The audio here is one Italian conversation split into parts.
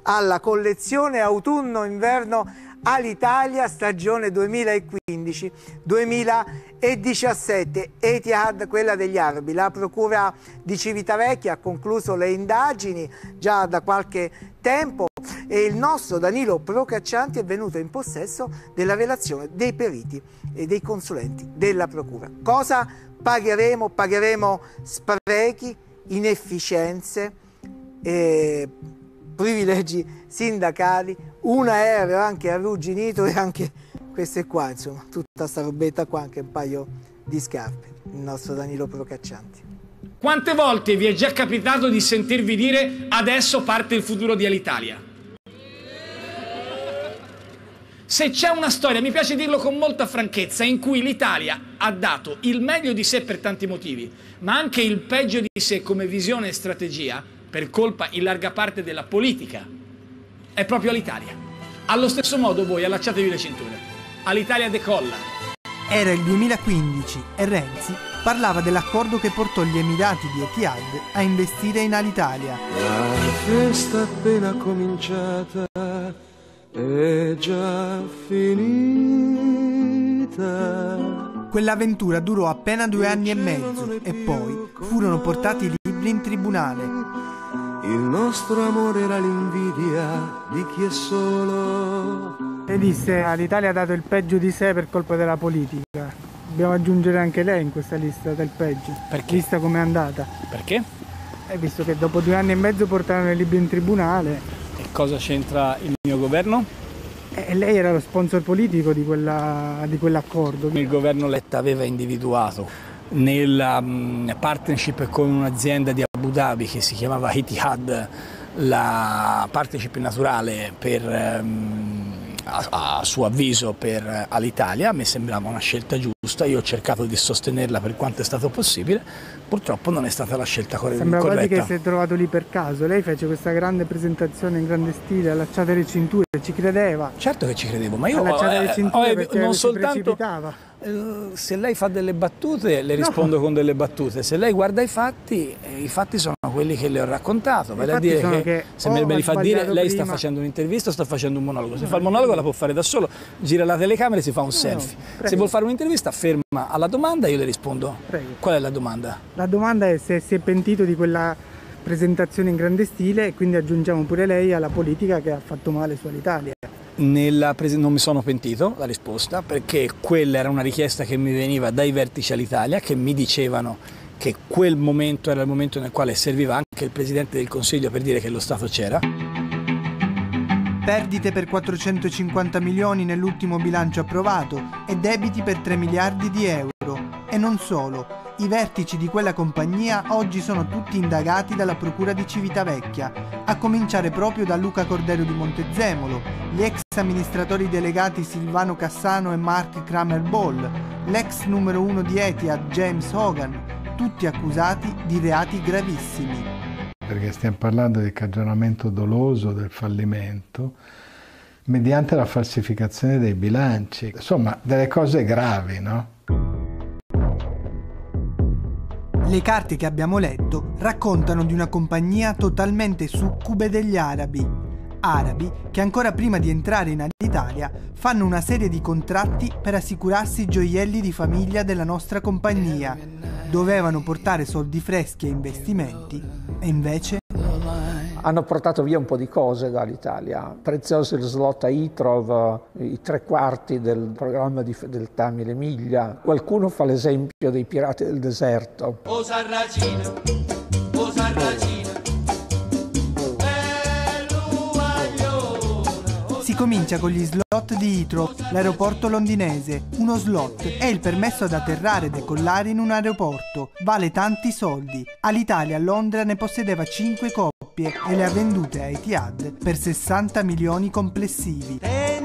alla collezione autunno-inverno Alitalia stagione 2015-2017. Etihad, quella degli arabi. La procura di Civitavecchia ha concluso le indagini già da qualche tempo e il nostro Danilo Procaccianti è venuto in possesso della relazione dei periti e dei consulenti della procura. Cosa pagheremo? Pagheremo sprechi, inefficienze, privilegi sindacali, un aereo anche arrugginito e anche queste qua, insomma, tutta sta robetta qua, anche un paio di scarpe, il nostro Danilo Procaccianti. Quante volte vi è già capitato di sentirvi dire adesso parte il futuro di Alitalia? Se c'è una storia, mi piace dirlo con molta franchezza, in cui l'Italia ha dato il meglio di sé per tanti motivi, ma anche il peggio di sé come visione e strategia, per colpa in larga parte della politica, è proprio Alitalia. Allo stesso modo voi allacciatevi le cinture. Alitalia decolla. Era il 2015 e Renzi parlava dell'accordo che portò gli Emirati di Etihad a investire in Alitalia. La festa appena cominciata è già finita. Quell'avventura durò appena 2 anni e mezzo e poi furono portati i libri in tribunale. Il nostro amore era l'invidia di chi è solo. Lei disse Alitalia ha dato il peggio di sé per colpa della politica. Dobbiamo aggiungere anche lei in questa lista del peggio. Perché? Vista com'è andata. Perché? Visto che dopo 2 anni e mezzo portarono i libri in tribunale. E cosa c'entra il mio governo? Lei era lo sponsor politico di quell'accordo. Il governo Letta aveva individuato nella partnership con un'azienda di Abu Dhabi che si chiamava Etihad la partnership naturale per, a suo avviso per Alitalia. A me sembrava una scelta giusta, io ho cercato di sostenerla per quanto è stato possibile, purtroppo non è stata la scelta corretta. Sembra quasi che si è trovato lì per caso. Lei fece questa grande presentazione in grande stile, allacciate le cinture, ci credeva? Certo che ci credevo, ma io allacciate le cinture perché non si soltanto precipitava. Se lei fa delle battute le rispondo con delle battute, se lei guarda i fatti sono quelli che le ho raccontato, vale a dire che se me li fa dire lei sta facendo un'intervista o sta facendo un monologo. Se fa il monologo la può fare da solo, gira la telecamera e si fa un selfie. Se vuol fare un'intervista ferma alla domanda, io le rispondo. Prego. Qual è la domanda? La domanda è se si è pentito di quella presentazione in grande stile e quindi aggiungiamo pure lei alla politica che ha fatto male su Alitalia. Non mi sono pentito, la risposta, perché quella era una richiesta che mi veniva dai vertici Alitalia, che mi dicevano che quel momento era il momento nel quale serviva anche il Presidente del Consiglio per dire che lo Stato c'era. Perdite per 450 milioni nell'ultimo bilancio approvato e debiti per 3 miliardi di euro. E non solo. I vertici di quella compagnia oggi sono tutti indagati dalla Procura di Civitavecchia, a cominciare proprio da Luca Cordero di Montezemolo, gli ex amministratori delegati Silvano Cassano e Mark Kramer-Ball, l'ex numero 1 di Etihad James Hogan, tutti accusati di reati gravissimi. Perché stiamo parlando di cagionamento doloso del fallimento mediante la falsificazione dei bilanci, insomma delle cose gravi, no? Le carte che abbiamo letto raccontano di una compagnia totalmente succube degli arabi che ancora prima di entrare in Alitalia fanno una serie di contratti per assicurarsi i gioielli di famiglia della nostra compagnia. Dovevano portare soldi freschi e investimenti e invece hanno portato via un po' di cose dall'Italia, prezioso il slot a Hitrov, i 3/4 del programma del Tamile Miglia. Qualcuno fa l'esempio dei pirati del deserto. Si comincia con gli slot di Heathrow, l'aeroporto londinese. Uno slot è il permesso ad atterrare e decollare in un aeroporto. Vale tanti soldi. Alitalia a Londra ne possedeva 5 coppie e le ha vendute a Etihad per 60 milioni complessivi.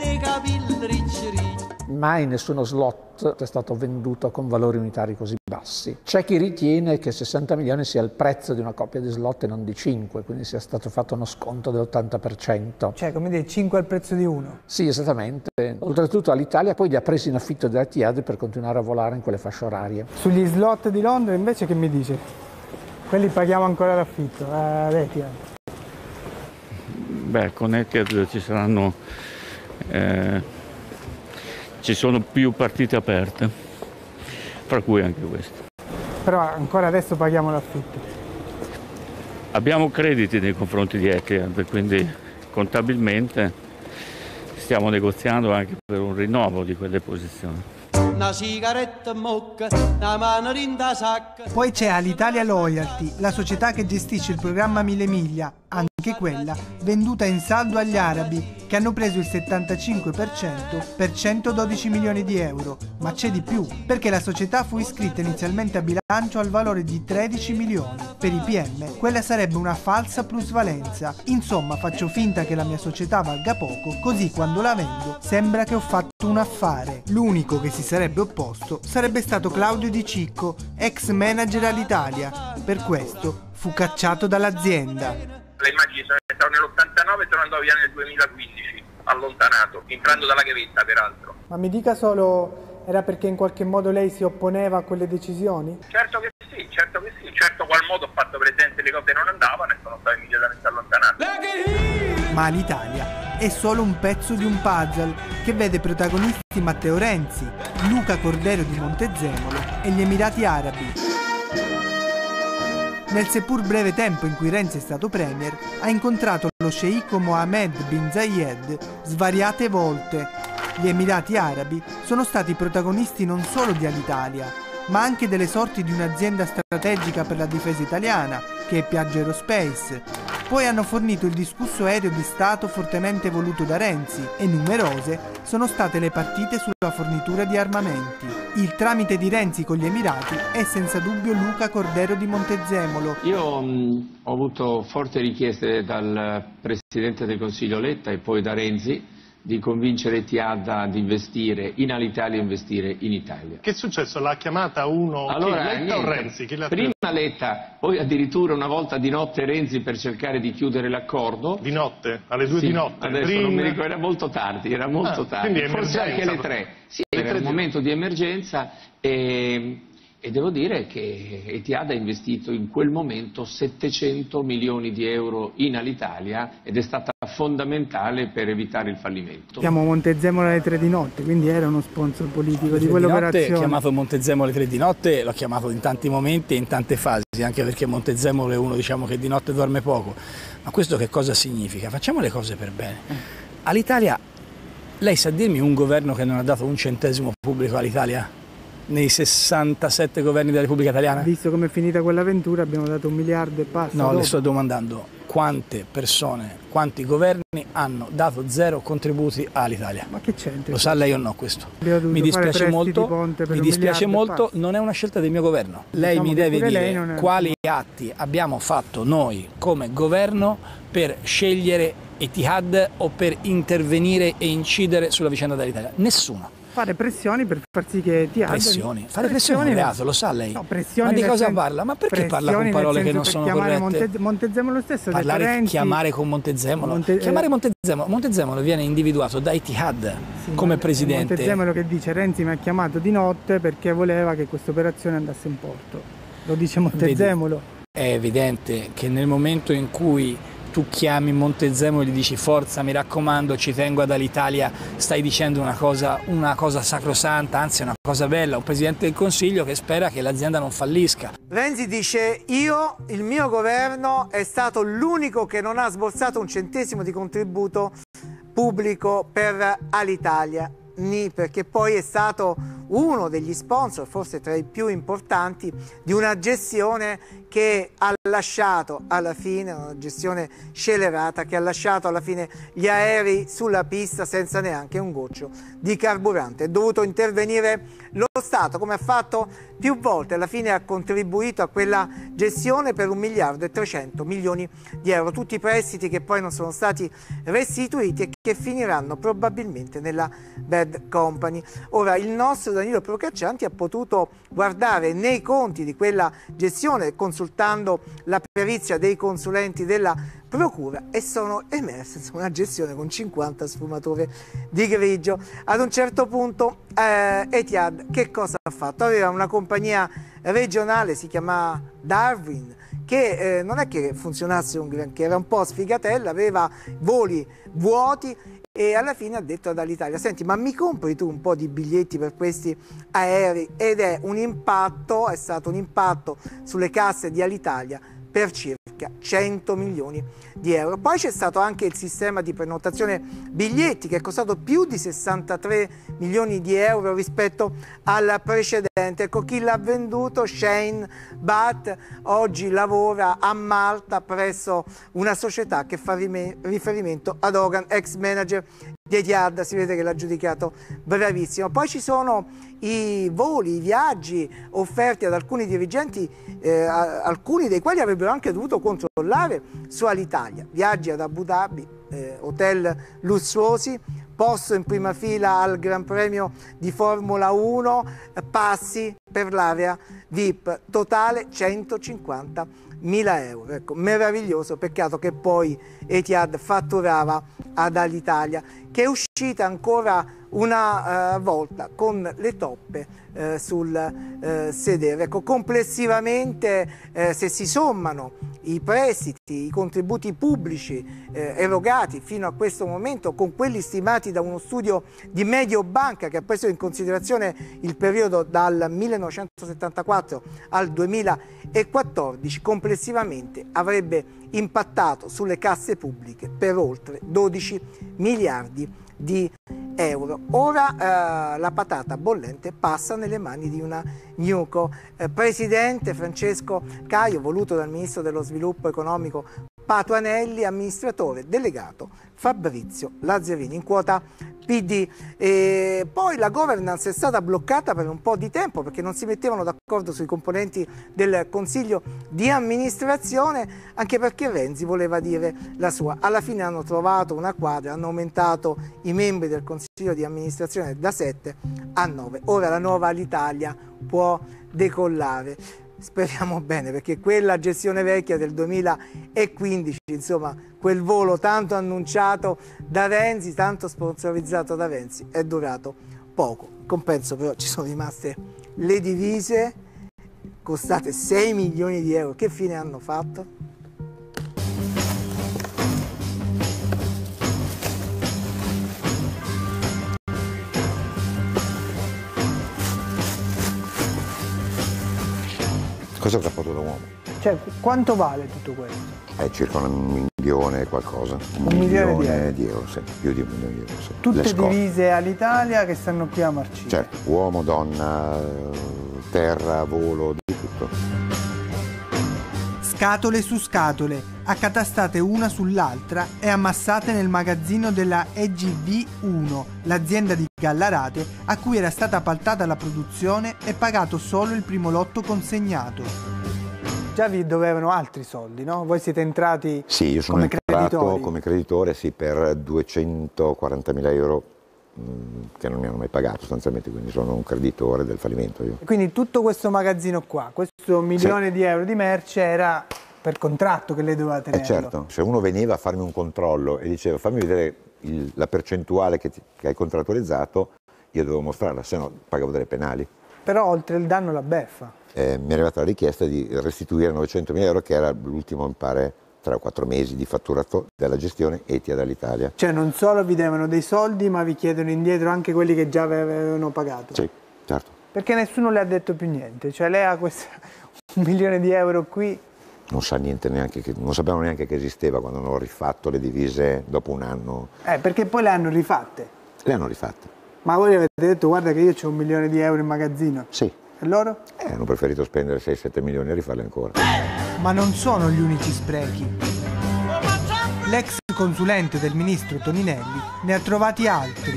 Mai nessuno slot è stato venduto con valori unitari così bassi. C'è chi ritiene che 60 milioni sia il prezzo di una coppia di slot e non di 5, quindi sia stato fatto uno sconto dell'80%. Cioè, come dire, 5 al prezzo di 1. Sì, esattamente. Oltretutto Alitalia poi li ha presi in affitto da Etihad per continuare a volare in quelle fasce orarie. Sugli slot di Londra invece che mi dice? Quelli paghiamo ancora l'affitto, Etihad. Beh, con Etihad ci sono più partite aperte, fra cui anche questo. Però ancora adesso paghiamo l'affitto. Abbiamo crediti nei confronti di Etihad, quindi contabilmente stiamo negoziando anche per un rinnovo di quelle posizioni. Una sigaretta in bocca, una mano in sacca. Poi c'è Alitalia Loyalty, la società che gestisce il programma Mille Miglia, anche quella venduta in saldo agli arabi, che hanno preso il 75% per 112 milioni di euro. Ma c'è di più, perché la società fu iscritta inizialmente a bilancio al valore di 13 milioni. Per i PM quella sarebbe una falsa plusvalenza. Insomma, faccio finta che la mia società valga poco, così quando la vendo sembra che ho fatto un affare. L'unico che si sarebbe opposto sarebbe stato Claudio Di Cicco, ex manager all'Italia. Per questo fu cacciato dall'azienda. Le immagini sono entrato nell'89 e sono andato via nel 2015, allontanato, entrando dalla gavetta peraltro. Ma mi dica solo, era perché in qualche modo lei si opponeva a quelle decisioni? Certo che sì, certo qual modo ho fatto presente le cose non andavano e sono stato immediatamente allontanato. Ma l'Italia è solo un pezzo di un puzzle che vede protagonisti Matteo Renzi, Luca Cordero di Montezemolo e gli Emirati Arabi. Nel seppur breve tempo in cui Renzi è stato premier, ha incontrato lo sceicco Mohammed bin Zayed svariate volte. Gli Emirati Arabi sono stati protagonisti non solo di Alitalia, ma anche delle sorti di un'azienda strategica per la difesa italiana, che è Piaggio Aerospace. Poi hanno fornito il discusso aereo di Stato fortemente voluto da Renzi e numerose sono state le partite sulla fornitura di armamenti. Il tramite di Renzi con gli Emirati è senza dubbio Luca Cordero di Montezemolo. Io ho avuto forti richieste dal Presidente del Consiglio Letta e poi da Renzi di convincere Etihad ad investire in Alitalia e investire in Italia. Che è successo? L'ha chiamata uno? Allora, Letta o Renzi? Prima Letta, poi addirittura una volta di notte Renzi per cercare di chiudere l'accordo. Di notte? Alle 2 sì, di notte? Adesso non mi ricordo, era molto tardi, Quindi forse anche le 3. Sì, era un momento di emergenza e devo dire che Etihad ha investito in quel momento 700 milioni di euro in Alitalia ed è stata fondamentale per evitare il fallimento. Chiamo Montezemolo alle 3 di notte, quindi era uno sponsor politico di quell'operazione. Ho chiamato Montezemolo alle 3 di notte, l'ho chiamato in tanti momenti e in tante fasi, anche perché Montezemolo è uno, diciamo, che di notte dorme poco. Ma questo che cosa significa? Facciamo le cose per bene. All'Italia, lei sa dirmi un governo che non ha dato un centesimo pubblico all'Italia? Nei 67 governi della Repubblica Italiana? Visto come è finita quell'avventura abbiamo dato 1 miliardo e passa. No, le sto domandando quante persone, quanti governi hanno dato 0 contributi all'Italia. Ma che c'entra? Lo sa lei o no questo? Mi dispiace molto, non è una scelta del mio governo. Lei mi deve dire quali atti abbiamo fatto noi come governo per scegliere Etihad o per intervenire e incidere sulla vicenda dell'Italia. Nessuno. Fare pressioni per far sì che Etihad... Fare pressioni è un reato, lo sa lei? No, pressioni. Ma di cosa parla? Ma perché parla con parole che non sono corrette? Montezemolo stesso chiamare con Montezemolo. Chiamare Montezemolo viene individuato da Etihad come presidente. Montezemolo che dice Renzi mi ha chiamato di notte perché voleva che questa operazione andasse in porto. Lo dice Montezemolo. È evidente che nel momento in cui tu chiami Montezemolo e gli dici forza, mi raccomando, ci tengo ad Alitalia, stai dicendo una cosa sacrosanta, anzi una cosa bella, un Presidente del Consiglio che spera che l'azienda non fallisca. Renzi dice il mio governo è stato l'unico che non ha sborsato un centesimo di contributo pubblico per Alitalia, perché poi è stato uno degli sponsor, forse tra i più importanti, di una gestione che ha lasciato alla fine, una gestione scellerata, che ha lasciato alla fine gli aerei sulla pista senza neanche un goccio di carburante. È dovuto intervenire lo Stato, come ha fatto più volte, alla fine ha contribuito a quella gestione per 1 miliardo e 300 milioni di euro, tutti i prestiti che poi non sono stati restituiti e che finiranno probabilmente nella bad company. Ora, il nostro Danilo Procaccianti ha potuto guardare nei conti di quella gestione, consultando la perizia dei consulenti della Procura, e sono emerse una gestione con 50 sfumature di grigio. Ad un certo punto Etihad che cosa ha fatto? Aveva una compagnia regionale, si chiamava Darwin, che non è che funzionasse un granché, era un po' sfigatella, aveva voli vuoti e alla fine ha detto ad Alitalia: senti, ma mi compri tu un po' di biglietti per questi aerei? Ed è stato un impatto sulle casse di Alitalia per circa 100 milioni di euro. Poi c'è stato anche il sistema di prenotazione biglietti, che è costato più di 63 milioni di euro rispetto al precedente. Ecco, chi l'ha venduto? Shane Butt, oggi lavora a Malta presso una società che fa riferimento ad Hogan, ex manager di Etihad. Si vede che l'ha giudicato bravissimo. Poi ci sono i voli, i viaggi offerti ad alcuni dirigenti, alcuni dei quali avrebbero anche dovuto controllare su Alitalia. Viaggi ad Abu Dhabi, hotel lussuosi, posto in prima fila al Gran Premio di Formula 1, passi per l'area VIP, totale 150.000 euro. Ecco, meraviglioso, peccato che poi Etihad fatturava ad Alitalia, che è uscita ancora una volta con le toppe sul sedere. Ecco, complessivamente se si sommano i prestiti, i contributi pubblici erogati fino a questo momento con quelli stimati da uno studio di Mediobanca che ha preso in considerazione il periodo dal 1974 al 2014, complessivamente avrebbe impattato sulle casse pubbliche per oltre 12 miliardi di euro. Ora la patata bollente passa nelle mani di una Newco. Presidente Francesco Caio, voluto dal Ministro dello Sviluppo Economico Patuanelli, amministratore delegato Fabrizio Lazzarini, in quota PD. E poi la governance è stata bloccata per un po' di tempo perché non si mettevano d'accordo sui componenti del Consiglio di amministrazione, anche perché Renzi voleva dire la sua. Alla fine hanno trovato una quadra, hanno aumentato i membri del Consiglio di amministrazione da 7 a 9. Ora la nuova Alitalia può decollare. Speriamo bene, perché quella gestione vecchia del 2015, insomma, quel volo tanto annunciato da Renzi, tanto sponsorizzato da Renzi, è durato poco. In compenso però ci sono rimaste le divise, costate 6 milioni di euro. Che fine hanno fatto? Cosa avrà fatto da uomo? Cioè, quanto vale tutto questo? È circa 1 milione qualcosa. Un milione di euro, sì, più di 1 milione di euro. Sì. Tutte divise all'Italia che stanno qui a marcire. Certo, uomo, donna, terra, volo, di tutto. Scatole su scatole, accatastate una sull'altra e ammassate nel magazzino della EGV1, l'azienda di Gallarate a cui era stata appaltata la produzione e pagato solo il primo lotto consegnato. Già vi dovevano altri soldi, no? Voi siete entrati sì, io sono entrato come creditore sì, per 240.000 euro che non mi hanno mai pagato sostanzialmente, quindi sono un creditore del fallimento io. Quindi tutto questo magazzino qua, questo milione di euro di merce era per contratto che lei doveva tenerlo? Certo, se uno veniva a farmi un controllo e diceva fammi vedere la percentuale che hai contrattualizzato, io dovevo mostrarla, se no pagavo delle penali. Però oltre il danno la beffa. Mi è arrivata la richiesta di restituire 900.000 euro, che era l'ultimo, mi pare, 3 o 4 mesi di fatturato della gestione Etihad Alitalia. Cioè non solo vi devono dei soldi, ma vi chiedono indietro anche quelli che già avevano pagato? Sì, certo. Perché nessuno le ha detto più niente? Cioè lei ha questo 1 milione di euro qui? Non sa niente neanche, non sapevano neanche che esisteva quando hanno rifatto le divise dopo un anno. Perché poi le hanno rifatte? Le hanno rifatte. Ma voi avete detto guarda che io ho 1 milione di euro in magazzino? Sì. E loro? Hanno preferito spendere 6-7 milioni e rifarle ancora. Ma non sono gli unici sprechi. L'ex consulente del ministro Toninelli ne ha trovati altri.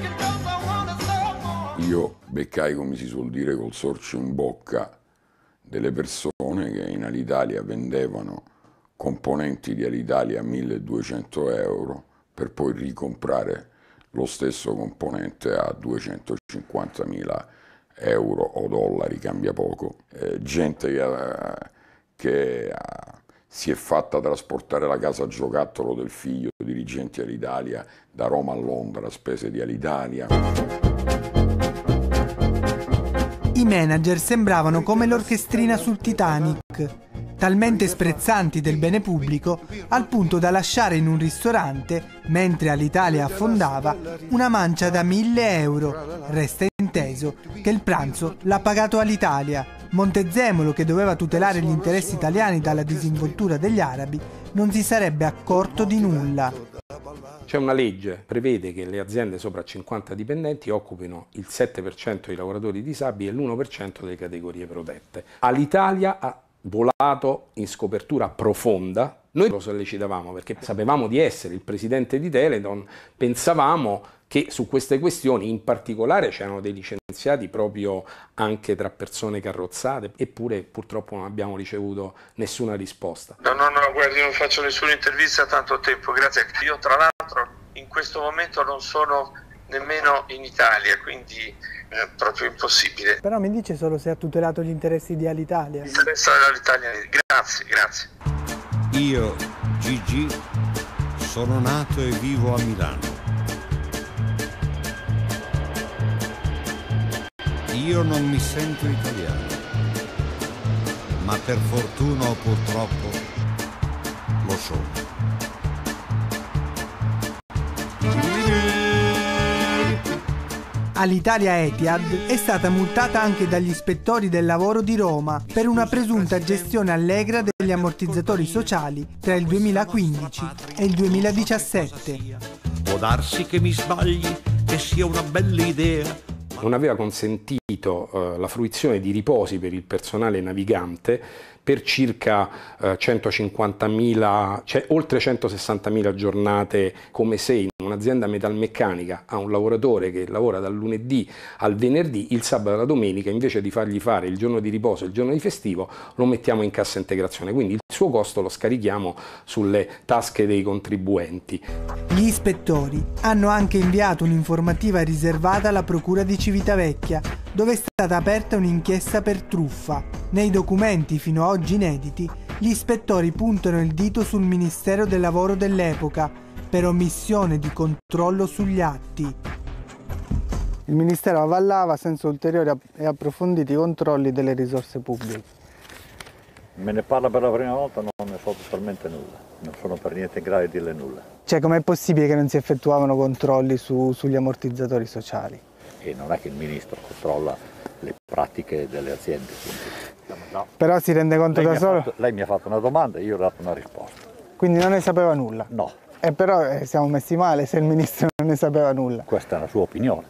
Io beccai, come si suol dire, col sorcio in bocca delle persone che in Alitalia vendevano componenti di Alitalia a 1.200 euro per poi ricomprare lo stesso componente a 250.000 euro o dollari, cambia poco. Gente che si è fatta trasportare la casa giocattolo del figlio, dirigenti Alitalia, da Roma a Londra a spese di Alitalia. I manager sembravano come l'orchestrina sul Titanic, talmente sprezzanti del bene pubblico al punto da lasciare in un ristorante, mentre Alitalia affondava, una mancia da 1.000 euro. Resta inteso che il pranzo l'ha pagato Alitalia. Montezemolo, che doveva tutelare gli interessi italiani dalla disinvoltura degli arabi, non si sarebbe accorto di nulla. C'è una legge che prevede che le aziende sopra 50 dipendenti occupino il 7% dei lavoratori disabili e l'1% delle categorie protette. Alitalia ha volato in scopertura profonda. Noi lo sollecitavamo perché sapevamo di essere il presidente di Teledon, pensavamo che su queste questioni in particolare c'erano dei licenziati proprio anche tra persone carrozzate, eppure purtroppo non abbiamo ricevuto nessuna risposta. No, guardi, non faccio nessuna intervista a tanto tempo, grazie. Io tra l'altro in questo momento non sono nemmeno in Italia, quindi è proprio impossibile. Però mi dice solo se ha tutelato gli interessi di Alitalia. Interessa all'Italia, grazie. Io, Gigi, sono nato e vivo a Milano. Io non mi sento italiano, ma per fortuna o purtroppo lo sono. Alitalia Etihad è stata multata anche dagli ispettori del lavoro di Roma per una presunta gestione allegra degli ammortizzatori sociali tra il 2015 e il 2017. Può darsi che mi sbagli, che sia una bella idea. Non aveva consentito la fruizione di riposi per il personale navigante per circa 150.000, cioè oltre 160.000 giornate, come se in un'azienda metalmeccanica a un lavoratore che lavora dal lunedì al venerdì, il sabato e la domenica, invece di fargli fare il giorno di riposo e il giorno di festivo, lo mettiamo in cassa integrazione, quindi il suo costo lo scarichiamo sulle tasche dei contribuenti. Gli ispettori hanno anche inviato un'informativa riservata alla Procura di Civitavecchia, dove è stata aperta un'inchiesta per truffa. Nei documenti fino ad oggi inediti, gli ispettori puntano il dito sul Ministero del Lavoro dell'epoca per omissione di controllo sugli atti. Il Ministero avallava senza ulteriori e approfonditi controlli delle risorse pubbliche. Me ne parla per la prima volta, non ne so totalmente nulla, non sono per niente in grado di dirle nulla. Cioè, com'è possibile che non si effettuavano controlli sugli ammortizzatori sociali? E non è che il Ministro controlla le pratiche delle aziende. No. Però si rende conto da solo? Lei mi ha fatto una domanda e io ho dato una risposta. Quindi non ne sapeva nulla? No. Però siamo messi male se il Ministro non ne sapeva nulla. Questa è la sua opinione.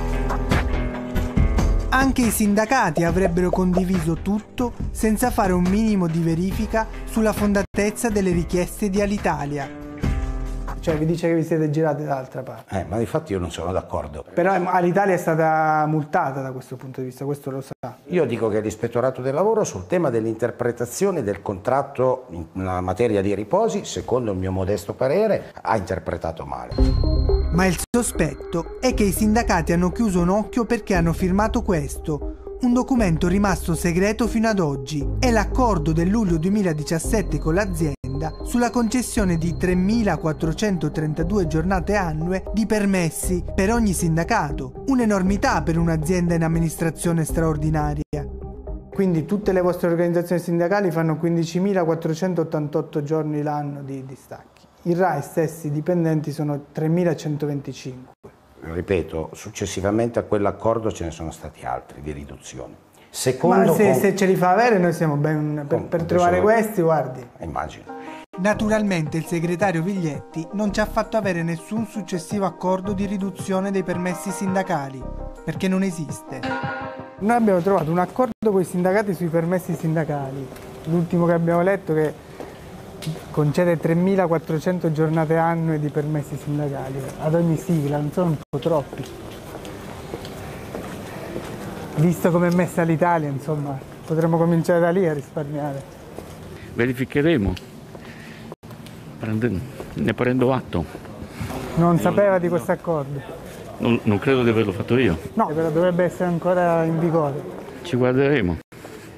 Anche i sindacati avrebbero condiviso tutto senza fare un minimo di verifica sulla fondatezza delle richieste di Alitalia. Cioè vi dice che vi siete girati dall'altra parte. Ma infatti io non sono d'accordo. Però Alitalia è stata multata da questo punto di vista, questo lo sa. Io dico che l'Ispettorato del Lavoro sul tema dell'interpretazione del contratto in materia di riposi, secondo il mio modesto parere, ha interpretato male. Ma il sospetto è che i sindacati hanno chiuso un occhio perché hanno firmato questo, un documento rimasto segreto fino ad oggi. È l'accordo del luglio 2017 con l'azienda sulla concessione di 3.432 giornate annue di permessi per ogni sindacato, un'enormità per un'azienda in amministrazione straordinaria. Quindi tutte le vostre organizzazioni sindacali fanno 15.488 giorni l'anno di distacchi. I RAI stessi dipendenti sono 3.125. Ripeto, successivamente a quell'accordo ce ne sono stati altri di riduzione. Secondo Ma se ce li fa avere noi siamo ben per trovare questi, guardi. Immagino. Naturalmente il segretario Viglietti non ci ha fatto avere nessun successivo accordo di riduzione dei permessi sindacali, perché non esiste. Noi abbiamo trovato un accordo con i sindacati sui permessi sindacali. L'ultimo che abbiamo letto che concede 3.400 giornate annue di permessi sindacali ad ogni sigla, non sono un po' troppi. Visto come è messa l'Italia, insomma, potremmo cominciare da lì a risparmiare. Verificheremo, ne prendo atto. Non sapeva di questo accordo? Non credo di averlo fatto io. No, però dovrebbe essere ancora in vigore. Ci guarderemo.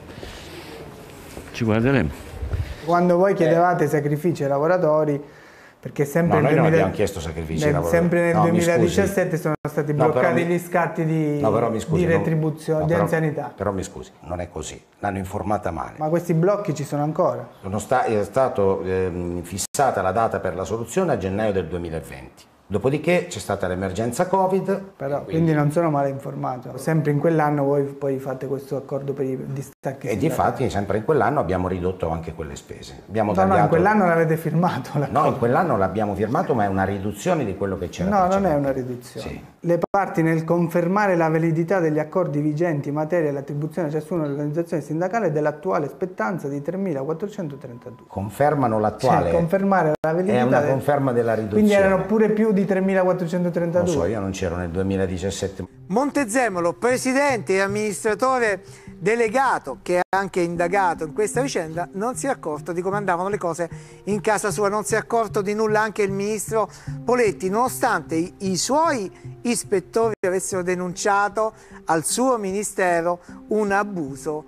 Ci guarderemo. Quando voi chiedevate sacrifici ai lavoratori, Perché sempre noi non abbiamo chiesto sacrifici di lavoro. Sempre nel 2017 sono stati bloccati gli scatti di retribuzione, di anzianità. Però mi scusi, non è così, l'hanno informata male. Ma questi blocchi ci sono ancora? È stata fissata la data per la soluzione a gennaio del 2020. Dopodiché c'è stata l'emergenza Covid. Però, quindi non sono male informato. Sempre in quell'anno voi poi fate questo accordo per i distacchi. E difatti sempre in quell'anno abbiamo ridotto anche quelle spese. No, in quell'anno l'avete firmato. No, in quell'anno l'abbiamo firmato, ma è una riduzione di quello che c'era. No, non è una riduzione. Sì. Le parti nel confermare la validità degli accordi vigenti in materia dell'attribuzione a ciascuna organizzazione sindacale dell'attuale spettanza di 3.432. Confermano l'attuale. Cioè, confermare la validità. È una conferma della riduzione. Quindi erano pure più di 3.432. Non so, io non c'ero nel 2017. Montezemolo, presidente e amministratore delegato, che è anche indagato in questa vicenda, non si è accorto di come andavano le cose in casa sua, non si è accorto di nulla anche il ministro Poletti, nonostante i suoi ispettori avessero denunciato al suo ministero un abuso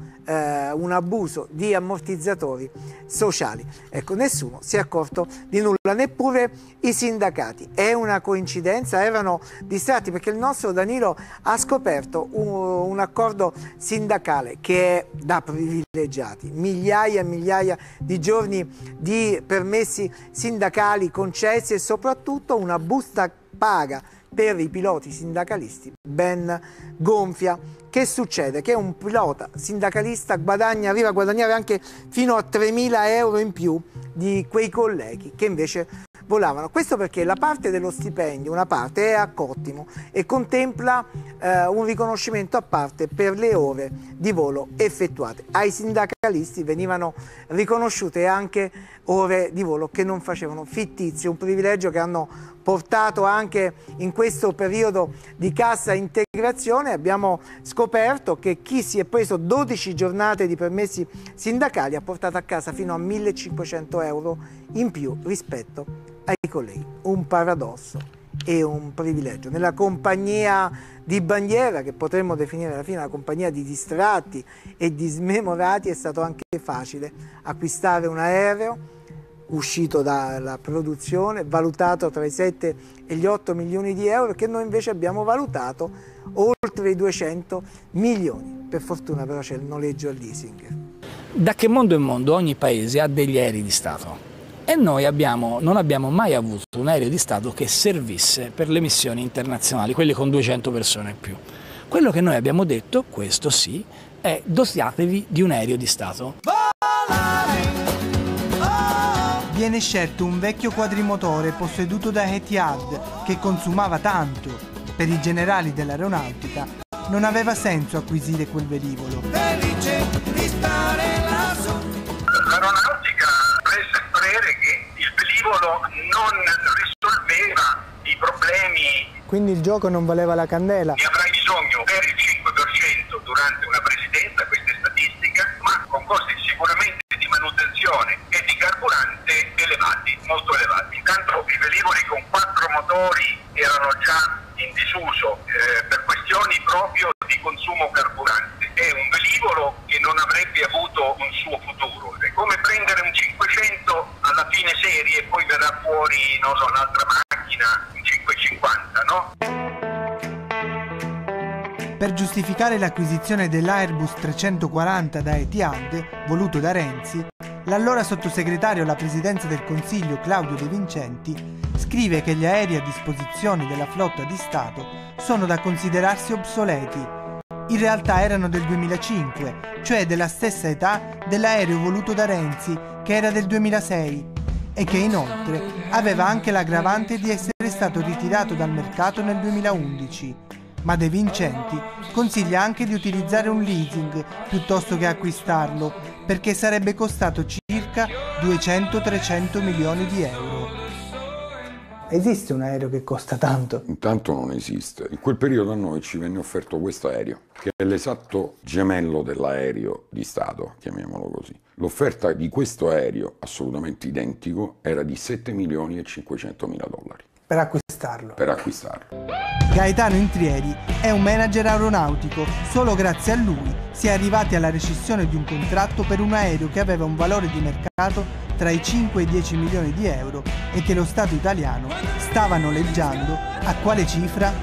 di ammortizzatori sociali. Ecco, nessuno si è accorto di nulla, neppure i sindacati. È una coincidenza? Erano distratti, perché il nostro Danilo ha scoperto un accordo sindacale che è da privilegiati, migliaia e migliaia di giorni di permessi sindacali concessi e soprattutto una busta paga per i piloti sindacalisti ben gonfia. Che succede? Che un pilota sindacalista arriva a guadagnare anche fino a 3.000 euro in più di quei colleghi che invece volavano. Questo perché la parte dello stipendio, una parte è a cottimo e contempla un riconoscimento a parte per le ore di volo effettuate. Ai sindacalisti venivano riconosciute anche ore di volo che non facevano, fittizi, un privilegio che hanno portato anche in questo periodo di cassa integrazione. Abbiamo scoperto che chi si è preso 12 giornate di permessi sindacali ha portato a casa fino a 1.500 euro in più rispetto ai colleghi. Un paradosso e un privilegio. Nella compagnia di bandiera, che potremmo definire alla fine una compagnia di distratti e di smemorati, è stato anche facile acquistare un aereo uscito dalla produzione, valutato tra i 7 e gli 8 milioni di euro, che noi invece abbiamo valutato oltre i 200 milioni. Per fortuna però c'è il noleggio al leasing. Da che mondo è mondo ogni paese ha degli aerei di Stato e noi non abbiamo mai avuto un aereo di Stato che servisse per le missioni internazionali, quelle con 200 persone in più. Quello che noi abbiamo detto, questo sì, è dotatevi di un aereo di Stato. Viene scelto un vecchio quadrimotore posseduto da Etihad che consumava tanto. Per i generali dell'aeronautica non aveva senso acquisire quel velivolo. L'aeronautica prese parere che il velivolo non risolveva i problemi. Quindi il gioco non valeva la candela. Ne avrai bisogno per il 5% durante una presidenza, questa è statistica, ma con costi sicuramente di manutenzione e di carburante elevati, molto elevati. Intanto i velivoli con 4 motori erano già in disuso per questioni proprio di consumo carburante. È un velivolo che non avrebbe avuto un suo futuro. È come prendere un 500 alla fine serie e poi verrà fuori, non so, un'altra macchina, un 550, no? Per giustificare l'acquisizione dell'Airbus 340 da Etihad, voluto da Renzi, l'allora sottosegretario alla Presidenza del Consiglio Claudio De Vincenti scrive che gli aerei a disposizione della flotta di Stato sono da considerarsi obsoleti. In realtà erano del 2005, cioè della stessa età dell'aereo voluto da Renzi, che era del 2006, e che inoltre aveva anche l'aggravante di essere stato ritirato dal mercato nel 2011. Ma De Vincenti consiglia anche di utilizzare un leasing piuttosto che acquistarlo, perché sarebbe costato circa 200-300 milioni di euro. Esiste un aereo che costa tanto? Intanto non esiste. In quel periodo a noi ci venne offerto questo aereo, che è l'esatto gemello dell'aereo di Stato, chiamiamolo così. L'offerta di questo aereo, assolutamente identico, era di 7 milioni e 500 mila dollari. Per acquistarlo? Per acquistarlo. Gaetano Intrieri è un manager aeronautico. Solo grazie a lui si è arrivati alla rescissione di un contratto per un aereo che aveva un valore di mercato tra i 5 e i 10 milioni di euro e che lo Stato italiano stava noleggiando a quale cifra?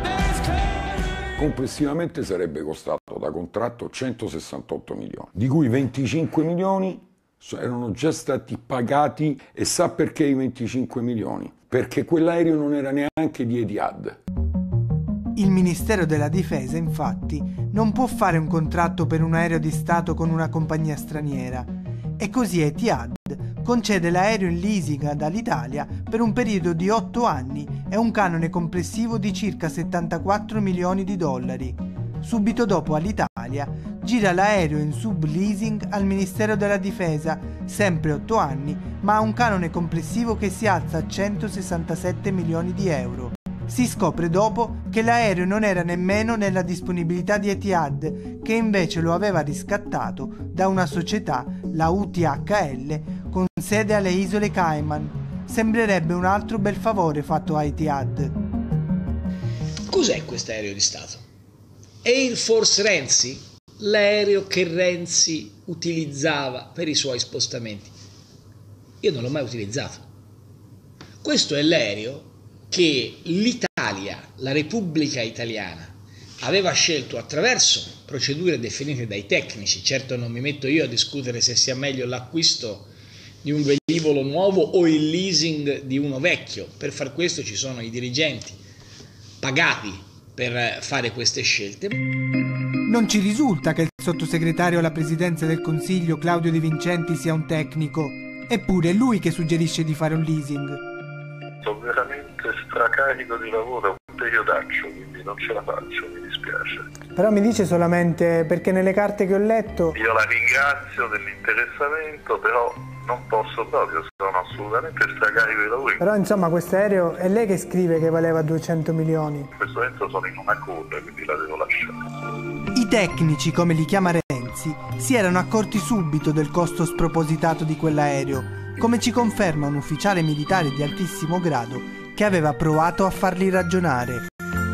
Complessivamente sarebbe costato da contratto 168 milioni, di cui 25 milioni erano già stati pagati. E sa perché i 25 milioni? Perché quell'aereo non era neanche di Etihad. Il Ministero della Difesa, infatti, non può fare un contratto per un aereo di Stato con una compagnia straniera e così Etihad concede l'aereo in leasing all'Italia per un periodo di 8 anni e un canone complessivo di circa 74 milioni di dollari. Subito dopo all'Italia gira l'aereo in subleasing al Ministero della Difesa, sempre 8 anni, ma a un canone complessivo che si alza a 167 milioni di euro. Si scopre dopo che l'aereo non era nemmeno nella disponibilità di Etihad, che invece lo aveva riscattato da una società, la UTHL, con sede alle isole Cayman. Sembrerebbe un altro bel favore fatto a Etihad. Cos'è questo aereo di Stato? Air Force Renzi, l'aereo che Renzi utilizzava per i suoi spostamenti. Io non l'ho mai utilizzato. Questo è l'aereo che l'Italia, la Repubblica Italiana, aveva scelto attraverso procedure definite dai tecnici. Certo non mi metto io a discutere se sia meglio l'acquisto di un velivolo nuovo o il leasing di uno vecchio. Per far questo ci sono i dirigenti pagati per fare queste scelte. Non ci risulta che il sottosegretario alla Presidenza del Consiglio Claudio De Vincenti sia un tecnico, eppure è lui che suggerisce di fare un leasing. Sono veramente stracarico di lavoro, è un periodaccio, quindi non ce la faccio, mi dispiace. Però mi dice solamente perché nelle carte che ho letto... Io la ringrazio dell'interessamento, però non posso proprio, sono assolutamente stracarico di lavoro. Però insomma questo aereo è lei che scrive che valeva 200 milioni. In questo momento sono in una coda, quindi la devo lasciare. I tecnici, come li chiama Renzi, si erano accorti subito del costo spropositato di quell'aereo, come ci conferma un ufficiale militare di altissimo grado che aveva provato a farli ragionare.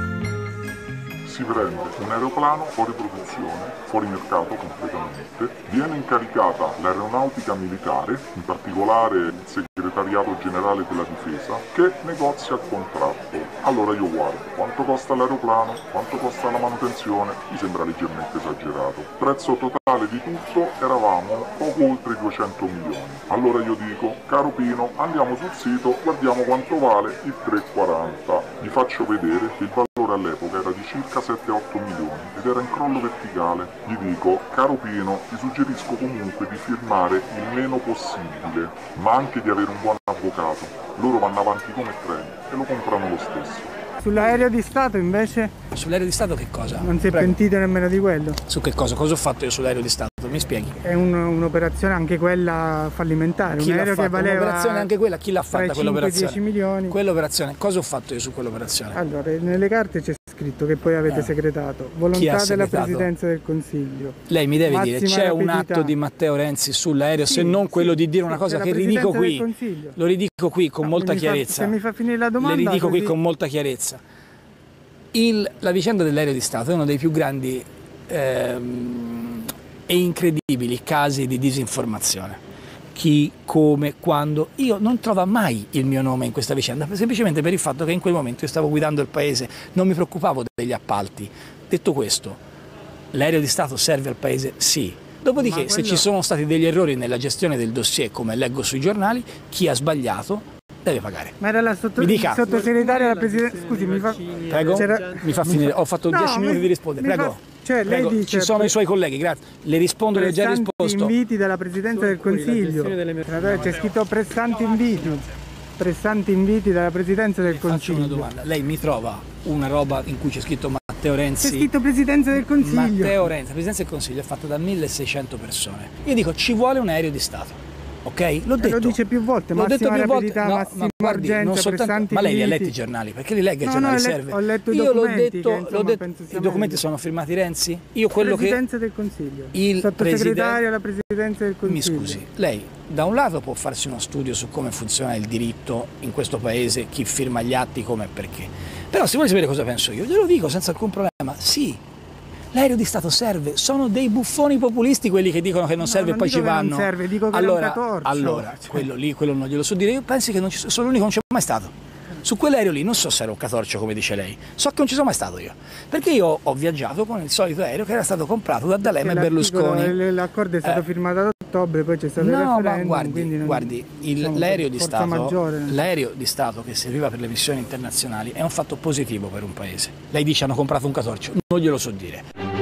Si prende un aeroplano fuori produzione, fuori mercato completamente, viene incaricata l'aeronautica militare, in particolare il segretariato generale della difesa, che negozia il contratto. Allora io guardo quanto costa l'aeroplano, quanto costa la manutenzione, mi sembra leggermente esagerato. Prezzo totale di tutto eravamo poco oltre i 200 milioni. Allora io dico, caro Pino, andiamo sul sito, guardiamo quanto vale il 340. Gli faccio vedere che il valore all'epoca era di circa 7-8 milioni ed era in crollo verticale. Gli dico, caro Pino, ti suggerisco comunque di firmare il meno possibile, ma anche di avere un buon avvocato. Loro vanno avanti come treni e lo comprano lo stesso. Sull'aereo di Stato invece? Sull'aereo di Stato che cosa? Non si è pentito nemmeno di quello? Su che cosa? Cosa ho fatto io sull'aereo di Stato? Mi spieghi? È un'operazione anche quella fallimentare, Chi un aereo che valeva... Un'operazione anche quella, chi l'ha fatta quell'operazione? 10 milioni. Quell'operazione, cosa ho fatto io su quell'operazione? Allora, nelle carte c'è scritto che poi avete segretato, volontà della Presidenza del Consiglio. Lei mi deve dire, c'è un atto di Matteo Renzi sull'aereo, se non quello di dire una cosa che ridico qui, lo ridico qui con molta chiarezza. Se mi fa finire la domanda... Le ridico qui con molta chiarezza. La vicenda dell'aereo di Stato è uno dei più grandi e incredibili casi di disinformazione. Chi, come, quando. Io non trovo mai il mio nome in questa vicenda, semplicemente per il fatto che in quel momento io stavo guidando il paese, non mi preoccupavo degli appalti. Detto questo, l'aereo di Stato serve al paese? Sì. Dopodiché, se ci sono stati degli errori nella gestione del dossier, come leggo sui giornali, chi ha sbagliato deve pagare. Ma era la sottosegretaria alla Presidenza. Scusi, mi fa... Prego, mi fa finire. Ho fatto 10 minuti di rispondere. Prego. Cioè, prego. Lei dice, ci sono i suoi colleghi, grazie. Le rispondo, le ho già risposto. Inviti dalla Presidenza del Consiglio. C'è scritto pressanti inviti. Pressanti inviti dalla Presidenza del Consiglio. Faccio una domanda. Lei mi trova una roba in cui c'è scritto Matteo Renzi? C'è scritto Presidenza del Consiglio. Matteo Renzi, la Presidenza del Consiglio è fatta da 1600 persone. Io dico, ci vuole un aereo di Stato. Ok? L'ho detto. Lo dice più volte, massima rapidità, massima urgenza, pressanti ma lei li ha inviti. letti i giornali? Perché li legge i giornali? Serve? Ho letto i Io documenti. L'ho detto, i documenti sono firmati Renzi? Io quello Presidenza del Consiglio. Il sottosegretario alla Presidenza del Consiglio. Mi scusi, lei da un lato può farsi uno studio su come funziona il diritto in questo paese, chi firma gli atti, come e perché. Però se vuole sapere cosa penso io, glielo dico senza alcun problema, sì. L'aereo di Stato serve, sono dei buffoni populisti quelli che dicono che non serve e poi ci vanno. Non serve, dico che allora, è un catorcio. allora, quello non glielo so dire, io penso che non ci, sono l'unico che non c'è mai stato. Su quell'aereo lì non so se era un catorcio come dice lei, so che non ci sono mai stato io, perché io ho viaggiato con il solito aereo che era stato comprato da D'Alema e Berlusconi. L'accordo è stato firmato ad ottobre, poi c'è stato il referendum. Ma guardi, l'aereo di Stato che serviva per le missioni internazionali è un fatto positivo per un paese. Lei dice hanno comprato un catorcio, non glielo so dire.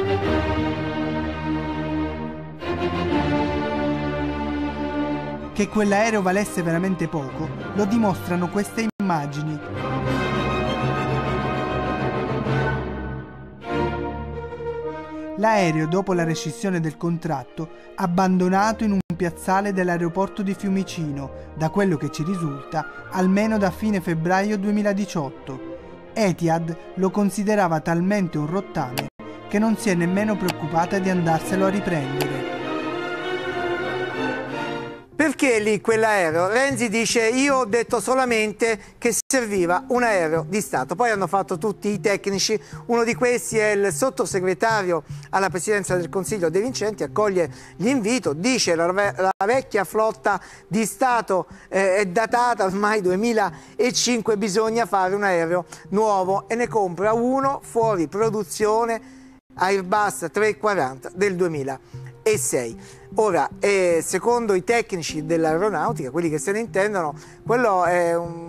Che quell'aereo valesse veramente poco lo dimostrano queste immagini. L'aereo, dopo la rescissione del contratto, abbandonato in un piazzale dell'aeroporto di Fiumicino, da quello che ci risulta, almeno da fine febbraio 2018. Etihad lo considerava talmente un rottame che non si è nemmeno preoccupata di andarselo a riprendere. Perché lì quell'aereo? Renzi dice io ho detto solamente che serviva un aereo di Stato, poi hanno fatto tutti i tecnici, uno di questi è il sottosegretario alla presidenza del Consiglio De Vincenti, accoglie l'invito, dice la vecchia flotta di Stato è datata ormai 2005, bisogna fare un aereo nuovo e ne compra uno fuori produzione Airbus 340 del 2006. Ora, secondo i tecnici dell'aeronautica, quelli che se ne intendono, quello è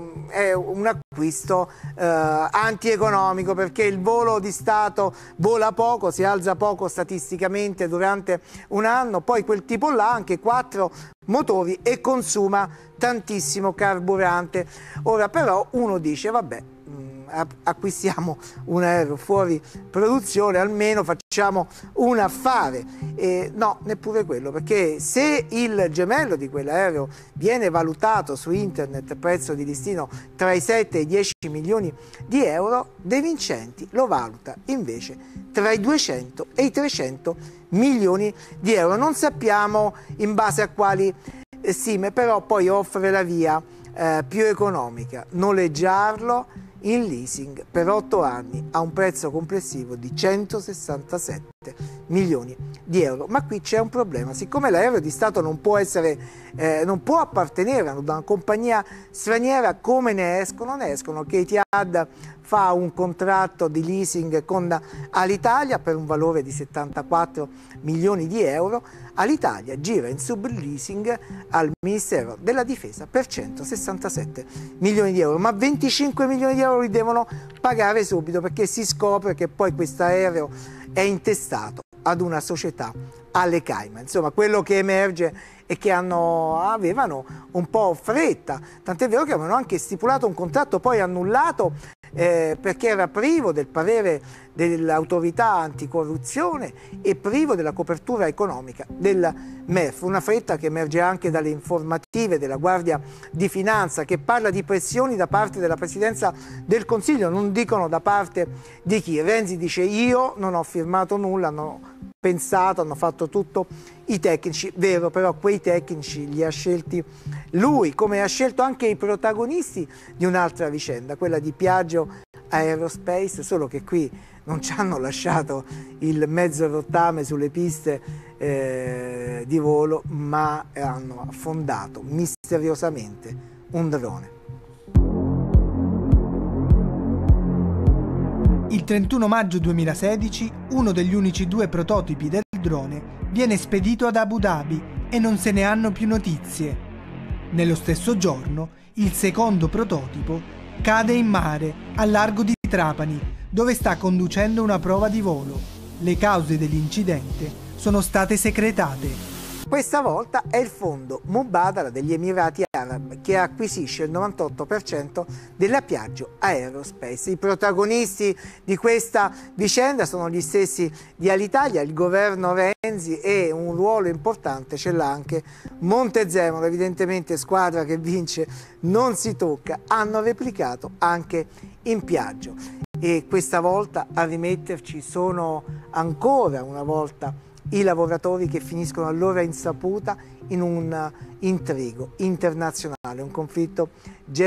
un acquisto antieconomico, perché il volo di Stato vola poco, si alza poco statisticamente durante un anno, poi quel tipo là ha anche 4 motori e consuma tantissimo carburante. Ora però uno dice vabbè, acquistiamo un aereo fuori produzione, almeno facciamo un affare. No, neppure quello, perché se il gemello di quell'aereo viene valutato su internet prezzo di listino tra i 7 e i 10 milioni di euro, De Vincenti lo valuta invece tra i 200 e i 300 milioni di euro. Non sappiamo in base a quali stime, però poi offre la via più economica: noleggiarlo in leasing per 8 anni a un prezzo complessivo di 167 milioni di euro. Ma qui c'è un problema: siccome l'aereo di Stato non può appartenere ad una compagnia straniera, come ne escono? Ne escono che Etihad fa un contratto di leasing con Alitalia per un valore di 74 milioni di euro, Alitalia gira in subleasing al Ministero della Difesa per 167 milioni di euro, ma 25 milioni di euro li devono pagare subito, perché si scopre che poi questo aereo è intestato ad una società alle Cayman. Insomma, quello che emerge è che avevano un po' fretta, tant'è vero che avevano anche stipulato un contratto poi annullato perché era privo del parere dell'autorità anticorruzione e privo della copertura economica del MEF. Una fretta che emerge anche dalle informative della Guardia di Finanza, che parla di pressioni da parte della Presidenza del Consiglio, non dicono da parte di chi. Renzi dice io non ho firmato nulla, hanno pensato, hanno fatto tutto i tecnici. Vero, però quei tecnici li ha scelti lui, come ha scelto anche i protagonisti di un'altra vicenda, quella di Piaggio Aerospace, solo che qui non ci hanno lasciato il mezzo rottame sulle piste di volo, ma hanno affondato misteriosamente un drone. Il 31 maggio 2016 uno degli unici 2 prototipi del drone viene spedito ad Abu Dhabi e non se ne hanno più notizie. Nello stesso giorno il secondo prototipo cade in mare al largo di Trapani, dove sta conducendo una prova di volo. Le cause dell'incidente sono state secretate. Questa volta è il fondo Mubadala degli Emirati Arabi che acquisisce il 98% della Piaggio Aerospace. I protagonisti di questa vicenda sono gli stessi di Alitalia, il governo Renzi, e un ruolo importante ce l'ha anche Montezemolo, evidentemente squadra che vince non si tocca. Hanno replicato anche in Piaggio e questa volta a rimetterci sono ancora una volta i lavoratori che finiscono a loro insaputa in un intrigo internazionale, un conflitto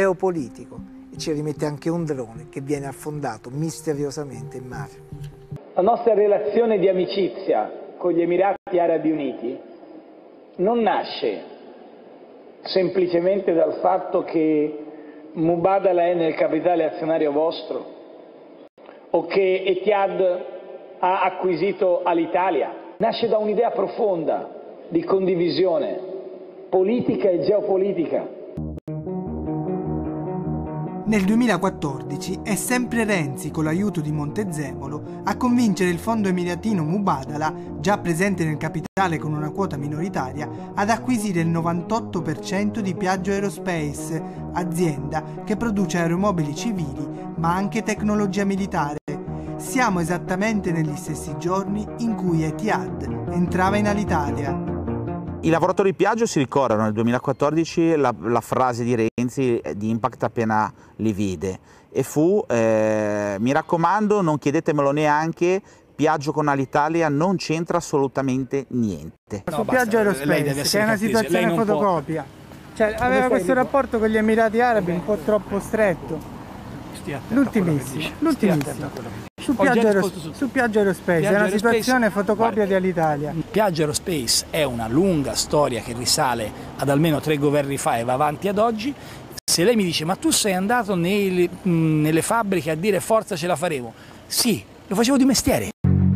geopolitico, e ci rimette anche un drone che viene affondato misteriosamente in mare. La nostra relazione di amicizia con gli Emirati Arabi Uniti non nasce semplicemente dal fatto che Mubadala è nel capitale azionario vostro o che Etihad ha acquisito Alitalia. Nasce da un'idea profonda di condivisione politica e geopolitica. Nel 2014 è sempre Renzi, con l'aiuto di Montezemolo, a convincere il fondo emiratino Mubadala, già presente nel capitale con una quota minoritaria, ad acquisire il 98% di Piaggio Aerospace, azienda che produce aeromobili civili ma anche tecnologia militare. Siamo esattamente negli stessi giorni in cui Etihad entrava in Alitalia. I lavoratori di Piaggio si ricordano nel 2014 la frase di Renzi di Impact appena li vide e fu mi raccomando non chiedetemelo neanche, Piaggio con Alitalia non c'entra assolutamente niente. Su Piaggio Aerospace, che è una situazione fotocopia, cioè aveva questo rapporto con gli Emirati Arabi un po' troppo stretto. L'ultimissimo. Su Piaggio Aerospace, è una situazione fotocopia di Alitalia. Piaggio Aerospace è una lunga storia che risale ad almeno 3 governi fa e va avanti ad oggi. Se lei mi dice ma tu sei andato nelle fabbriche a dire forza ce la faremo, sì, lo facevo di mestiere.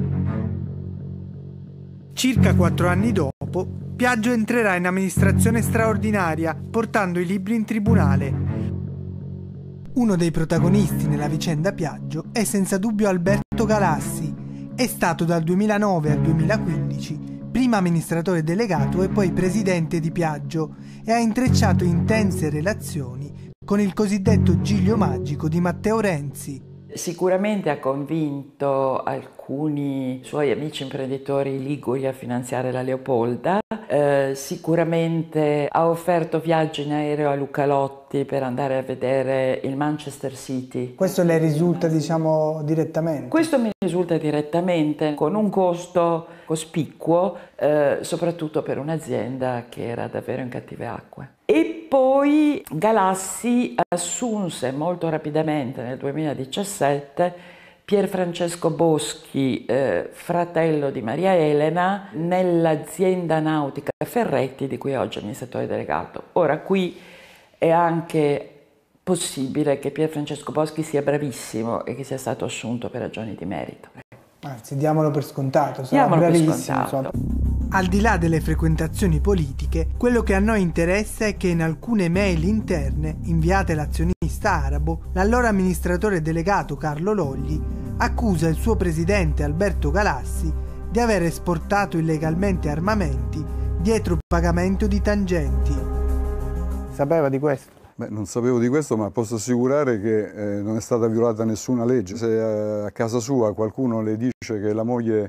Circa 4 anni dopo, Piaggio entrerà in amministrazione straordinaria, portando i libri in tribunale. Uno dei protagonisti nella vicenda Piaggio è senza dubbio Alberto Galassi. È stato dal 2009 al 2015 prima amministratore delegato e poi presidente di Piaggio e ha intrecciato intense relazioni con il cosiddetto Giglio Magico di Matteo Renzi. Sicuramente ha convinto alcuni suoi amici imprenditori liguri a finanziare la Leopolda, sicuramente ha offerto viaggi in aereo a Luca Lotti per andare a vedere il Manchester City. Questo le risulta, diciamo, direttamente? Questo mi risulta direttamente, con un costo cospicuo, soprattutto per un'azienda che era davvero in cattive acque. E poi Galassi assunse molto rapidamente nel 2017 Pier Francesco Boschi, fratello di Maria Elena, nell'azienda nautica Ferretti di cui oggi è amministratore delegato. Ora qui è anche possibile che Pier Francesco Boschi sia bravissimo e che sia stato assunto per ragioni di merito. Anzi, diamolo per scontato, sarà bravissimo. Al di là delle frequentazioni politiche, quello che a noi interessa è che in alcune mail interne inviate all'azionista arabo, l'allora amministratore delegato Carlo Logli accusa il suo presidente Alberto Galassi di aver esportato illegalmente armamenti dietro pagamento di tangenti. Sapeva di questo? Beh, non sapevo di questo, ma posso assicurare che non è stata violata nessuna legge. Se a casa sua qualcuno le dice che la moglie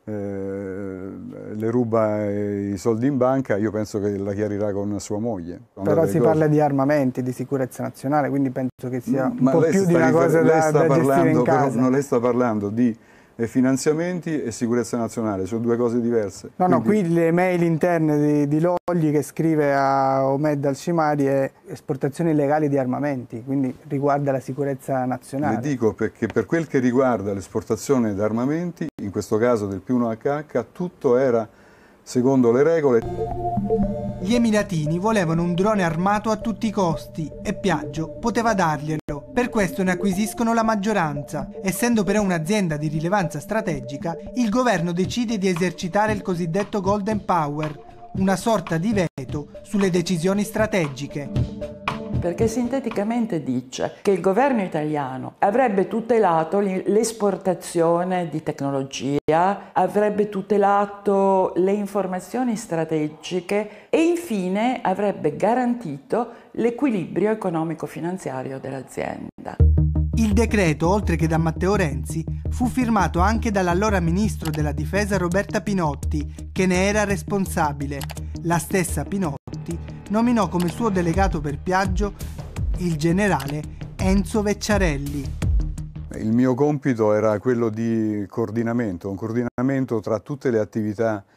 le ruba i soldi in banca, io penso che la chiarirà con sua moglie. Però si parla di armamenti, di sicurezza nazionale, quindi penso che sia un po' più di una cosa da gestire in casa. Però lei sta parlando di finanziamenti e sicurezza nazionale, sono due cose diverse. No, no, qui le mail interne di Logli che scrive a Omed Al-Shimari è esportazioni illegali di armamenti, quindi riguarda la sicurezza nazionale. Le dico perché per quel che riguarda l'esportazione di armamenti, in questo caso del P1HH, tutto era secondo le regole. Gli emiratini volevano un drone armato a tutti i costi e Piaggio poteva darglielo. Per questo ne acquisiscono la maggioranza. Essendo però un'azienda di rilevanza strategica, il governo decide di esercitare il cosiddetto Golden Power, una sorta di veto sulle decisioni strategiche. Perché sinteticamente dice che il governo italiano avrebbe tutelato l'esportazione di tecnologia, avrebbe tutelato le informazioni strategiche e infine avrebbe garantito l'equilibrio economico-finanziario dell'azienda. Il decreto, oltre che da Matteo Renzi, fu firmato anche dall'allora ministro della Difesa Roberta Pinotti, che ne era responsabile. La stessa Pinotti nominò come suo delegato per Piaggio il generale Enzo Vecciarelli. Il mio compito era quello di coordinamento, un coordinamento tra tutte le attività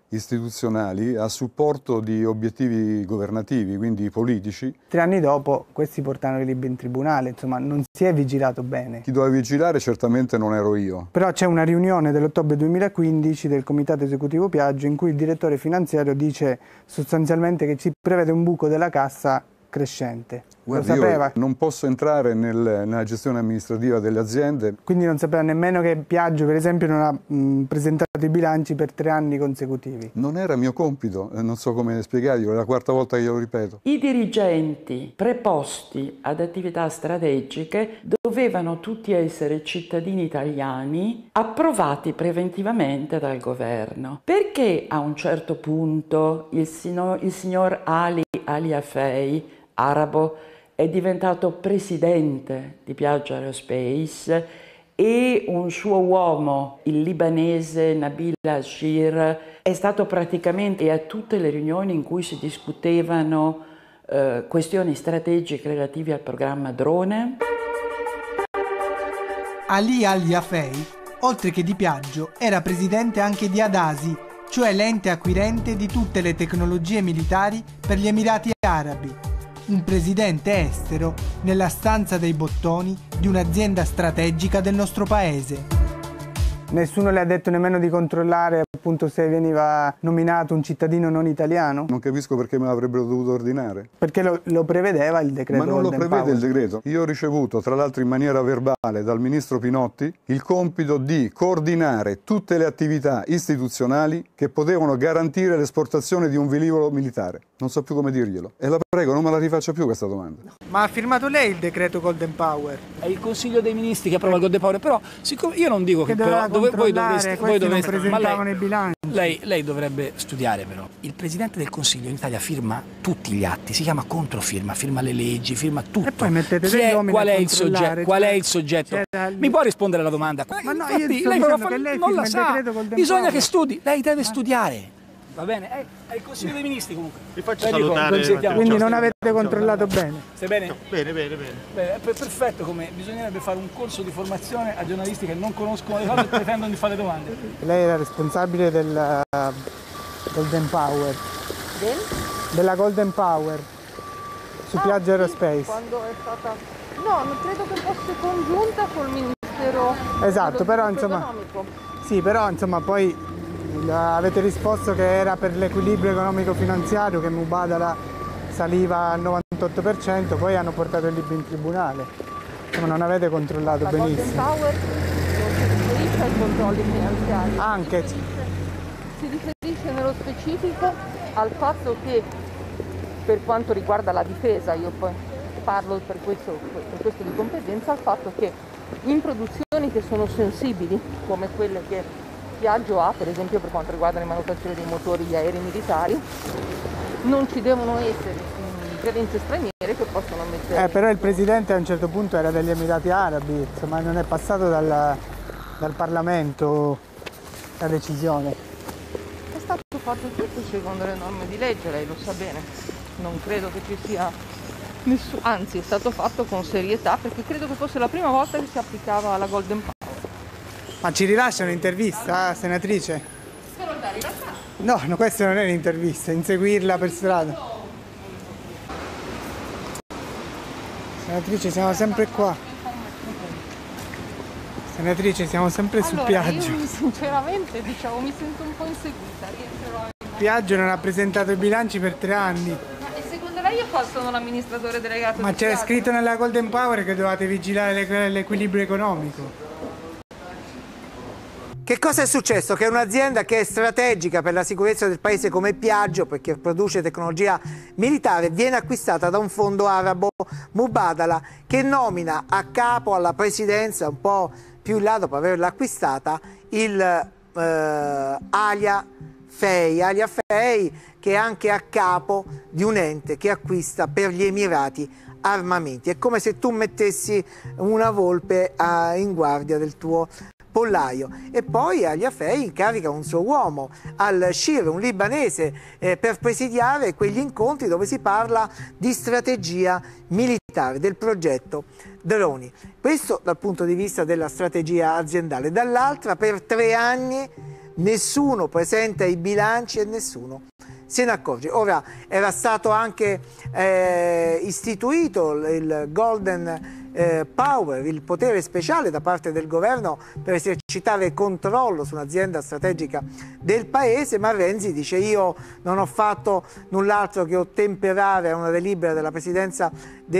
istituzionali a supporto di obiettivi governativi, quindi politici. 3 anni dopo questi portano i libri in tribunale, insomma non si è vigilato bene. Chi doveva vigilare certamente non ero io. Però c'è una riunione dell'ottobre 2015 del Comitato Esecutivo Piaggio in cui il direttore finanziario dice sostanzialmente che si prevede un buco della cassa crescente. Guarda, lo sapeva? Io non posso entrare nella gestione amministrativa delle aziende. Quindi non sapeva nemmeno che Piaggio, per esempio, non ha presentato i bilanci per 3 anni consecutivi. Non era mio compito, non so come spiegarglielo, è la 4ª volta che glielo ripeto. I dirigenti preposti ad attività strategiche dovevano tutti essere cittadini italiani approvati preventivamente dal governo. Perché a un certo punto il signor Ali Afey, arabo, è diventato presidente di Piaggio Aerospace e un suo uomo, il libanese Nabil Ashir, è stato praticamente a tutte le riunioni in cui si discutevano questioni strategiche relative al programma drone? Ali Al-Yafei, oltre che di Piaggio, era presidente anche di Adasi, cioè l'ente acquirente di tutte le tecnologie militari per gli Emirati Arabi. Un presidente estero nella stanza dei bottoni di un'azienda strategica del nostro paese. Nessuno le ha detto nemmeno di controllare appunto se veniva nominato un cittadino non italiano? Non capisco perché me l'avrebbero dovuto ordinare. Perché lo prevedeva il decreto. Ma non lo prevede il decreto. Io ho ricevuto, tra l'altro in maniera verbale, dal ministro Pinotti, il compito di coordinare tutte le attività istituzionali che potevano garantire l'esportazione di un velivolo militare. Non so più come dirglielo. E la prego, non me la rifaccia più questa domanda. Ma ha firmato lei il decreto Golden Power? È il Consiglio dei Ministri che approva il Golden Power, però siccome io non dico che però voi dovreste presentavano i bilanci. Lei dovrebbe studiare però. Il Presidente del Consiglio in Italia firma tutti gli atti, si chiama controfirma, firma le leggi, firma tutto. E poi mettete degli uomini qual è il cioè, soggetto? Mi può rispondere alla domanda? Ma no, infatti, io lei non la sa. Bisogna che studi, lei deve studiare. Va bene? È il Consiglio dei Ministri comunque. Vi faccio salutare. Quindi non avete controllato bene? Stai bene? No, bene. Beh, è perfetto, come bisognerebbe fare un corso di formazione a giornalisti che non conoscono le cose e pretendono di fare domande. Lei era responsabile del Golden Power. Della Golden Power su Piaggio Aerospace. Quando è stata... No, non credo che fosse congiunta col Ministero. Esatto, però insomma... Sì, però insomma poi avete risposto che era per l'equilibrio economico-finanziario che Mubadala saliva al 98%, poi hanno portato il libro in tribunale. Insomma, non avete controllato benissimo. La Golden Power non si riferisce ai controlli finanziari. Anche. Si riferisce nello specifico al fatto che, per quanto riguarda la difesa, io poi parlo per questo di competenza, al fatto che in produzioni che sono sensibili, come quelle che Piaggio ha, per esempio per quanto riguarda le manufatture dei motori di aerei militari, non ci devono essere ingerenze straniere che possono mettere... Però il Presidente a un certo punto era degli Emirati Arabi, insomma non è passato dal Parlamento la decisione. È stato fatto tutto secondo le norme di legge, lei lo sa bene. Non credo che ci sia nessuno, anzi è stato fatto con serietà perché credo che fosse la prima volta che si applicava la Golden Power. Ma ci rilascia un'intervista, senatrice? No, questa non è un'intervista, inseguirla per strada. Senatrice, siamo sempre qua. Senatrice, siamo sempre su Piaggio. Io sinceramente mi sento un po' inseguita. Piaggio non ha presentato i bilanci per 3 anni. E secondo lei io sono l'amministratore delegato? Ma c'era scritto nella Golden Power che dovete vigilare l'equilibrio economico. Che cosa è successo? Che un'azienda che è strategica per la sicurezza del paese come Piaggio, perché produce tecnologia militare, viene acquistata da un fondo arabo, Mubadala, che nomina a capo alla presidenza, un po' più in là dopo averla acquistata, il Alia Fei, che è anche a capo di un ente che acquista per gli Emirati armamenti. È come se tu mettessi una volpe in guardia del tuo pollaio. E poi Alia Fei incarica un suo uomo, Al-Shir, un libanese, per presidiare quegli incontri dove si parla di strategia militare, del progetto droni. Questo dal punto di vista della strategia aziendale. Dall'altra, per 3 anni nessuno presenta i bilanci e nessuno se ne accorge. Ora era stato anche istituito il Golden Power, il potere speciale da parte del governo per esercitare controllo su un'azienda strategica del paese, ma Renzi dice: io non ho fatto null'altro che ottemperare a una delibera della Presidenza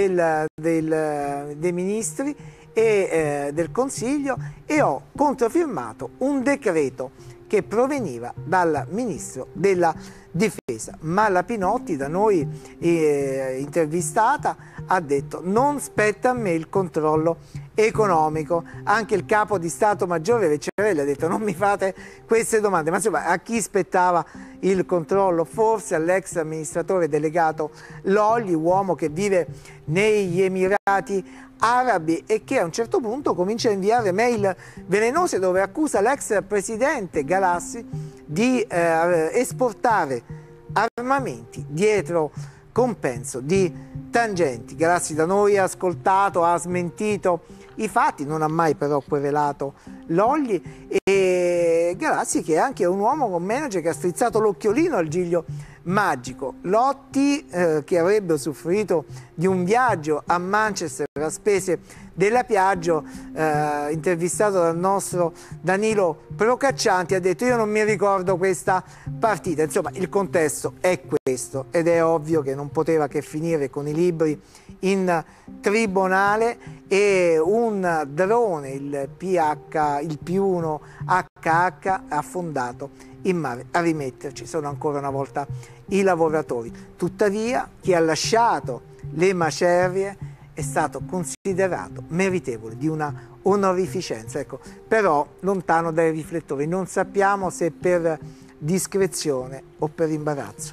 dei Ministri e del Consiglio, e ho controfirmato un decreto che proveniva dal Ministro della Difesa. Ma la Pinotti, da noi intervistata, ha detto: non spetta a me il controllo economico. Anche il capo di Stato Maggiore Vecciarelli ha detto: non mi fate queste domande. Ma insomma, a chi spettava il controllo? Forse all'ex amministratore delegato Lolli, uomo che vive negli Emirati Arabi e che a un certo punto comincia a inviare mail velenose dove accusa l'ex presidente Galassi di esportare armamenti dietro compenso di tangenti. Galassi da noi ha ascoltato, ha smentito i fatti, non ha mai però querelato Lolli, e Galassi, che è anche un uomo con manager che ha strizzato l'occhiolino al Giglio magico. Lotti, che avrebbe usufruito di un viaggio a Manchester a spese della Piaggio, intervistato dal nostro Danilo Procaccianti, ha detto: io non mi ricordo questa partita. Insomma, il contesto è questo, ed è ovvio che non poteva che finire con i libri in tribunale e un drone, il P1 HH, affondato in mare. A rimetterci sono ancora una volta i lavoratori. Tuttavia, chi ha lasciato le macerie è stato considerato meritevole di una onorificenza, ecco, però lontano dai riflettori. Non sappiamo se per discrezione o per imbarazzo.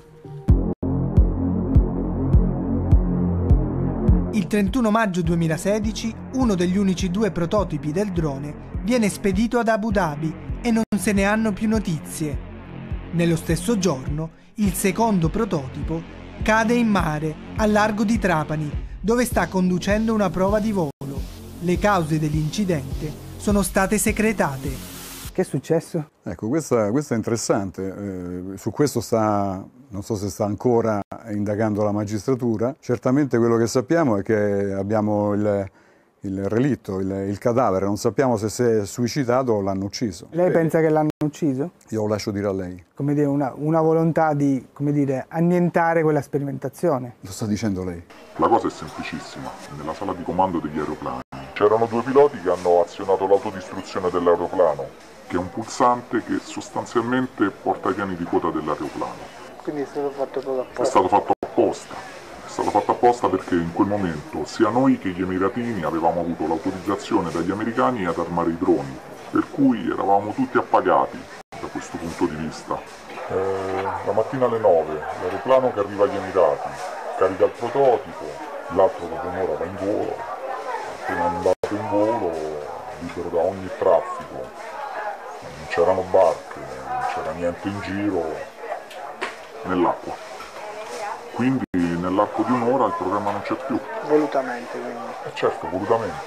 Il 31 maggio 2016 uno degli unici 2 prototipi del drone viene spedito ad Abu Dhabi e non se ne hanno più notizie. Nello stesso giorno il secondo prototipo cade in mare al largo di Trapani, dove sta conducendo una prova di volo. Le cause dell'incidente sono state segretate. Che è successo? Ecco, questo è interessante. Su questo non so se sta ancora indagando la magistratura. Certamente quello che sappiamo è che abbiamo il relitto, il cadavere. Non sappiamo se si è suicidato o l'hanno ucciso. Lei pensa che l'hanno ucciso? Io lo lascio dire a lei. Come dire, una volontà di, come dire, annientare quella sperimentazione. Lo sta dicendo lei. La cosa è semplicissima. Nella sala di comando degli aeroplani c'erano 2 piloti che hanno azionato l'autodistruzione dell'aeroplano, che è un pulsante che sostanzialmente porta ai piani di quota dell'aeroplano. Quindi è stato fatto proprio apposta? È stato fatto apposta. È stato fatto apposta perché in quel momento sia noi che gli emiratini avevamo avuto l'autorizzazione dagli americani ad armare i droni, per cui eravamo tutti appagati da questo punto di vista. La mattina alle 9 l'aeroplano che arriva agli Emirati carica il prototipo, l'altro dopo un'ora va in volo, appena andato in volo libero da ogni traffico, non c'erano barche, non c'era niente in giro nell'acqua. Quindi nell'arco di un'ora il programma non c'è più. Volutamente, quindi? Certo, volutamente.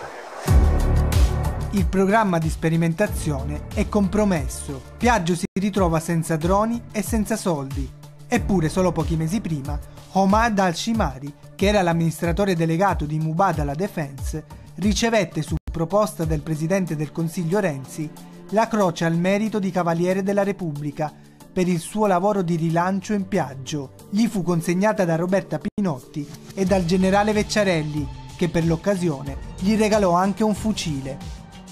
Il programma di sperimentazione è compromesso. Piaggio si ritrova senza droni e senza soldi. Eppure solo pochi mesi prima, Omar al-Shimari, che era l'amministratore delegato di Mubadala Defense, ricevette su proposta del presidente del Consiglio Renzi la croce al merito di Cavaliere della Repubblica per il suo lavoro di rilancio in Piaggio. Gli fu consegnata da Roberta Pinotti e dal generale Vecciarelli, che per l'occasione gli regalò anche un fucile.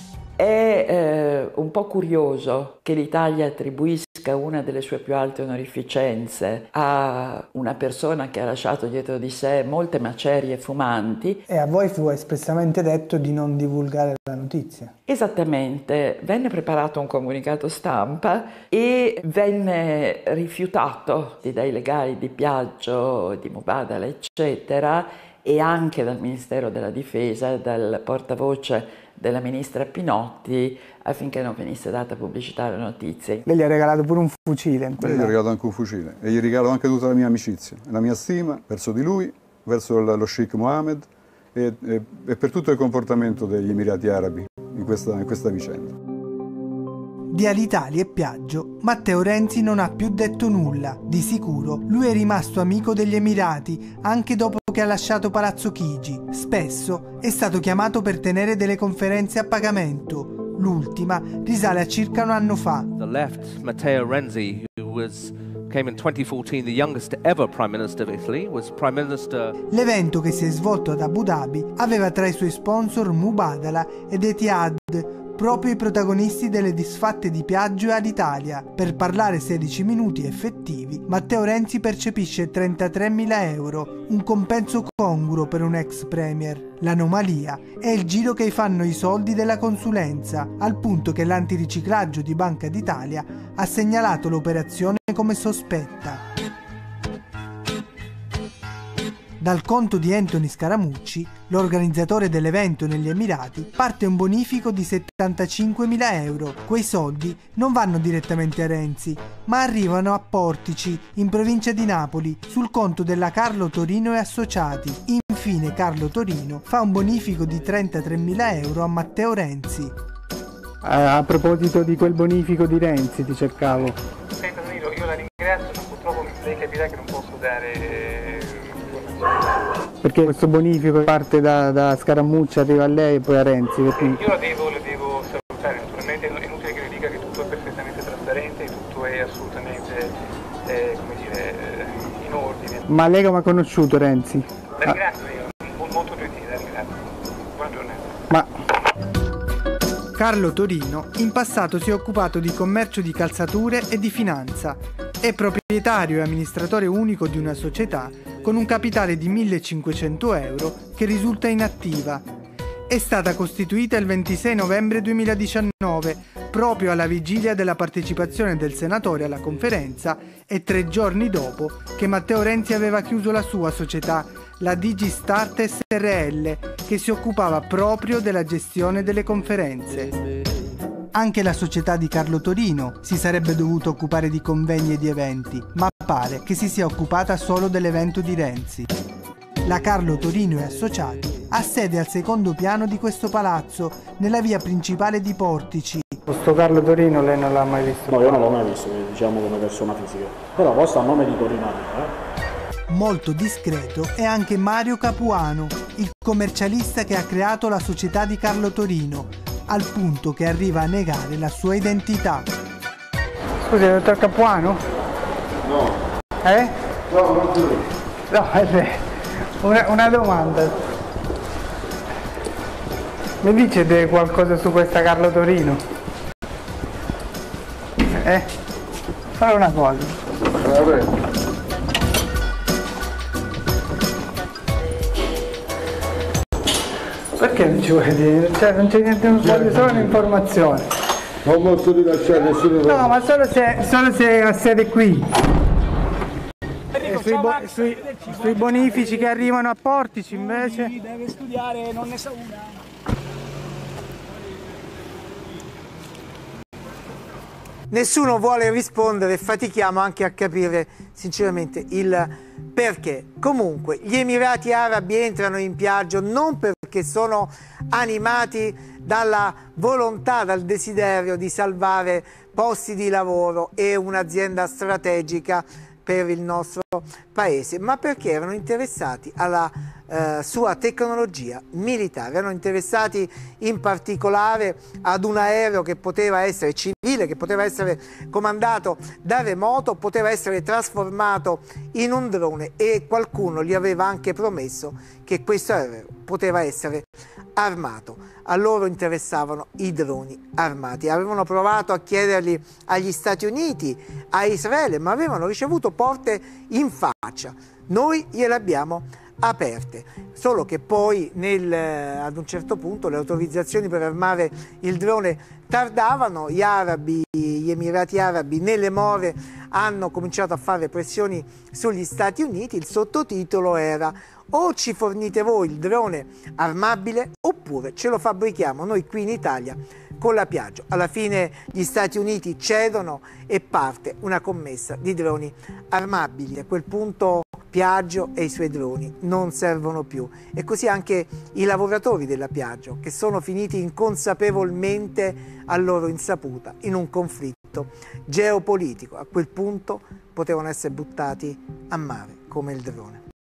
È un po' curioso che l'Italia attribuisca una delle sue più alte onorificenze a una persona che ha lasciato dietro di sé molte macerie fumanti. E a voi fu espressamente detto di non divulgare la notizia. Esattamente, venne preparato un comunicato stampa e venne rifiutato dai legali di Piaggio, di Mubadala, eccetera, e anche dal Ministero della Difesa, dal portavoce della ministra Pinotti, affinché non venisse data pubblicità alle notizie. Lei gli ha regalato pure un fucile. Io gli ho regalato anche un fucile e gli regalo anche tutta la mia amicizia, la mia stima verso di lui, verso lo Sheikh Mohammed e per tutto il comportamento degli Emirati Arabi in questa vicenda. Di Alitalia e Piaggio, Matteo Renzi non ha più detto nulla. Di sicuro lui è rimasto amico degli Emirati anche dopo che ha lasciato Palazzo Chigi. Spesso è stato chiamato per tenere delle conferenze a pagamento. L'ultima risale a circa un anno fa. The left, Matteo Renzi, who came in 2014, the youngest ever Prime Minister of Italy, was Prime Minister. L'evento, che si è svolto ad Abu Dhabi, aveva tra i suoi sponsor Mubadala ed Etihad, proprio i protagonisti delle disfatte di Piaggio e Alitalia. Per parlare 16 minuti effettivi, Matteo Renzi percepisce 33.000 euro, un compenso congruo per un ex premier. L'anomalia è il giro che fanno i soldi della consulenza, al punto che l'antiriciclaggio di Banca d'Italia ha segnalato l'operazione come sospetta. Dal conto di Anthony Scaramucci, l'organizzatore dell'evento negli Emirati, parte un bonifico di 75.000 euro. Quei soldi non vanno direttamente a Renzi, ma arrivano a Portici, in provincia di Napoli, sul conto della Carlo Torino e Associati. Infine Carlo Torino fa un bonifico di 33.000 euro a Matteo Renzi. A proposito di quel bonifico di Renzi, ti cercavo. Senta Danilo, io la ringrazio, ma purtroppo mi devi capire che non posso dare... Perché questo bonifico parte da Scaramucci, arriva a lei e poi a Renzi. Io la devo salutare, naturalmente è inutile che le dica che tutto è perfettamente trasparente, tutto è assolutamente, come dire, in ordine. Ma lei come ha conosciuto Renzi? La ringrazio io, molto gentile, la ringrazio. Buona giornata. Ma... Carlo Torino in passato si è occupato di commercio di calzature e di finanza. È proprietario e amministratore unico di una società con un capitale di 1.500 euro che risulta inattiva. È stata costituita il 26 novembre 2019, proprio alla vigilia della partecipazione del senatore alla conferenza e 3 giorni dopo che Matteo Renzi aveva chiuso la sua società, la Digistart SRL, che si occupava proprio della gestione delle conferenze. Anche la società di Carlo Torino si sarebbe dovuta occupare di convegni e di eventi, ma pare che si sia occupata solo dell'evento di Renzi. La Carlo Torino e Associati ha sede al secondo piano di questo palazzo, nella via principale di Portici. Questo Carlo Torino lei non l'ha mai visto? No, io non l'ho mai visto, diciamo come persona fisica. Però posta a nome di Torino. Molto discreto è anche Mario Capuano, il commercialista che ha creato la società di Carlo Torino, al punto che arriva a negare la sua identità. Scusi, è dottor Capuano? No. No, non lui. No, è lei. Una domanda. Mi dice qualcosa su questa Carlo Torino? Fare una cosa. Perché non ci vuoi dire? Cioè, non c'è niente, non voglio solo un'informazione. Non posso rilasciare nessuno. No, ma solo se ha sede qui. Sui bonifici che arrivano a Portici invece. Deve studiare, non ne sa una. Nessuno vuole rispondere, fatichiamo anche a capire sinceramente il perché. Comunque gli Emirati Arabi entrano in Piaggio non perché sono animati dalla volontà, dal desiderio di salvare posti di lavoro e un'azienda strategica per il nostro paese, ma perché erano interessati alla sua tecnologia militare, erano interessati in particolare ad un aereo che poteva essere civile, che poteva essere comandato da remoto, poteva essere trasformato in un drone e qualcuno gli aveva anche promesso che questo aereo poteva essere armato. A loro interessavano i droni armati. Avevano provato a chiederli agli Stati Uniti, a Israele, ma avevano ricevuto porte in faccia. Noi gliele abbiamo aperte, solo che poi ad un certo punto le autorizzazioni per armare il drone tardavano, gli Emirati Arabi nelle more hanno cominciato a fare pressioni sugli Stati Uniti, il sottotitolo era: o ci fornite voi il drone armabile oppure ce lo fabbrichiamo noi qui in Italia con la Piaggio. Alla fine gli Stati Uniti cedono e parte una commessa di droni armabili. A quel punto Piaggio e i suoi droni non servono più, e così anche i lavoratori della Piaggio, che sono finiti inconsapevolmente a loro insaputa in un conflitto geopolitico. A quel punto potevano essere buttati a mare come il drone.